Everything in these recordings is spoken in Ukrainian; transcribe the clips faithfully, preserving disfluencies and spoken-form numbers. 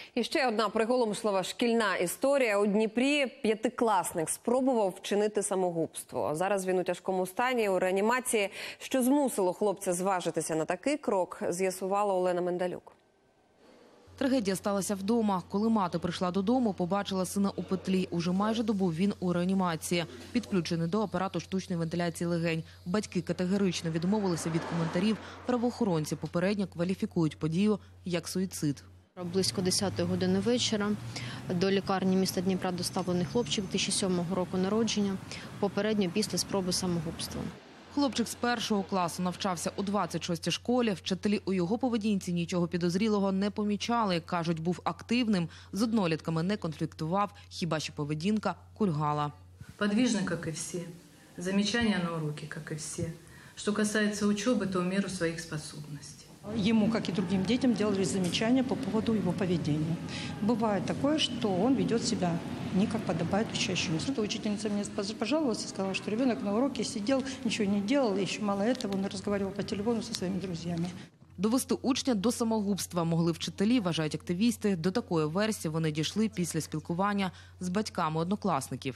І ще одна приголомшлива шкільна історія. У Дніпрі п'ятикласник спробував вчинити самогубство. Зараз він у тяжкому стані, у реанімації. Що змусило хлопця зважитися на такий крок, з'ясувала Олена Мендалюк. Трагедія сталася вдома. Коли мати прийшла додому, побачила сина у петлі. Уже майже добу він у реанімації. Підключений до апарату штучної вентиляції легень. Батьки категорично відмовилися від коментарів. Правоохоронці попередньо кваліфікують подію як суїцид. Близько десятої години вечора до лікарні міста Дніпра доставлений хлопчик дві тисячі сьомого року народження, попередньо після спроби самогубства. Хлопчик з першого класу навчався у двадцять шостій школі. Вчителі у його поведінці нічого підозрілого не помічали. Кажуть, був активним, з однолітками не конфліктував, хіба що поведінка кульгала. Подвижный, как и все. Замечания на уроке, как и все. Что касается учебы, то в меру своих способностей. Ему, как и другим детям, делали замечания по поводу его поведения. Бывает такое, что он ведет себя не как подобает учащемуся. Учительница мне пожаловалась и сказала, что ребенок на уроке сидел, ничего не делал, и еще мало этого, он разговаривал по телефону со своими друзьями. Довести учня до самогубства могли вчителі, вважають активісти. До такої версії вони дійшли після спілкування з батьками однокласників.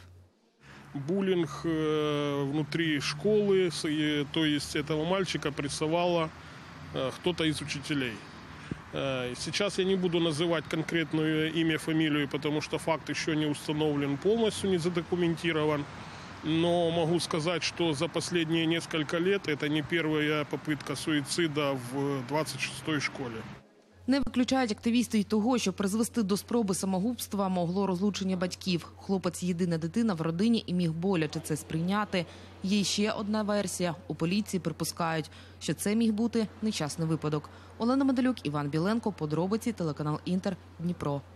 Буллинг внутри школы, то есть этого мальчика прессовало кто-то из учителей. Сейчас я не буду называть конкретное имя, фамилию, потому что факт еще не установлен полностью, не задокументирован. Но могу сказать, что за последние несколько лет это не первая попытка суицида в двадцять шостій школі. Не виключають активісти й того, що призвести до спроби самогубства могло розлучення батьків. Хлопець – єдина дитина в родині і міг боляче це сприйняти. Є ще одна версія. У поліції припускають, що це міг бути нещасний випадок. Олена Мендалюк, Іван Біленко. Подробиці, телеканал «Інтер», Дніпро.